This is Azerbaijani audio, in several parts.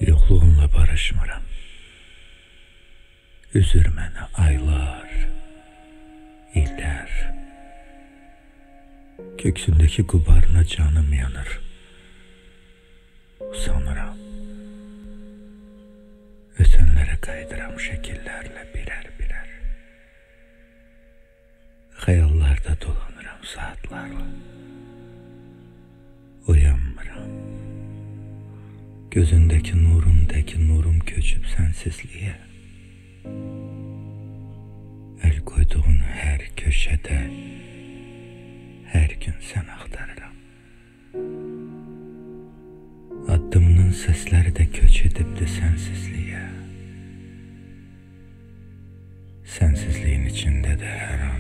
Yoxluğunla barışmıram. Üzür mənə aylar, illər. Köksündəki qubarına canım yanır. Usanıram. Ötənlərə qayıdıram şəkillərlə birər-birər. Xəyallarda dolanıram saatlarla. Uyanmıram. Gözündəki nurumdəki nurum köçüb sənsizliyə. El koyduğun hər köşədə hər gün sən axtarıram. Addımının səsləri də köç edibdi sənsizliyə. Sənsizliyin içində də hər an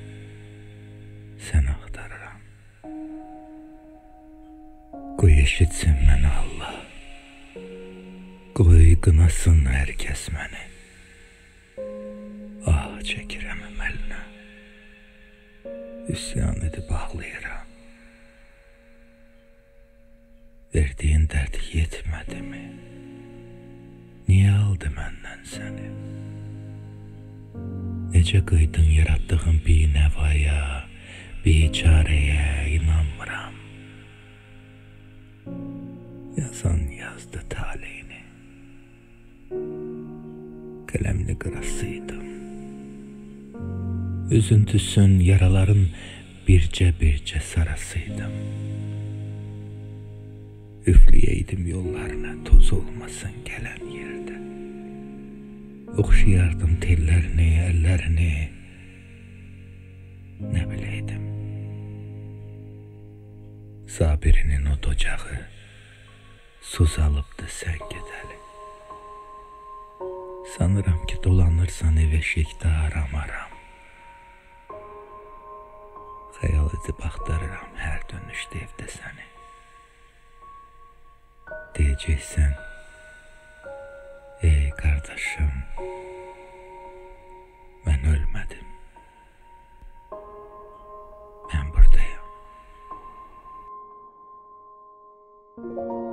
sən axtarıram. Qoy eşitsin məni Allah. Qoy qınasın hər kəs məni. Ah çəkirəm əməlinə. Üsyan edib ağlayıram. Verdiyin dərd yetmədimi? Niyə aldı məndən səni? Necə qıydın yaratdığın binəvaya, biçarəyə inanmıram. Yazan yazdı taleyini. Qələmli qırasıydım. Üzüntüsün yaraların bircə-bircə sarasıydım. Üfləyəydim yollarına toz olmasın gələn yerdə. Oxşayardım tellərini, əllərini. Nə biləydim. Sabirinin o docağı suzalıbdı sən gedəli. Sanıram ki dolanırsan ev eşikdə aram-aram. Xəyal edib axtarıram hər dönüşdə evdə səni. Deyəcəksən, ey qardaşım, mən ölmədim. Mən buradayım.